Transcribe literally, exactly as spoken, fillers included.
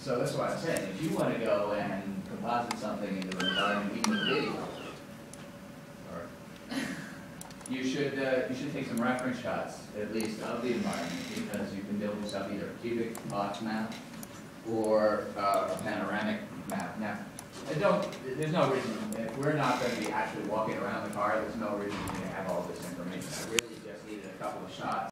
So that's what I'm saying. If you want to go and composite something into an environment, even with video, or you should uh, you should take some reference shots at least of the environment, because you can build yourself either a cubic box map or uh, a panoramic map. Now, I don't. There's no reason. If we're not going to be actually walking around the car, there's no reason to have all this information. I really just needed a couple of shots.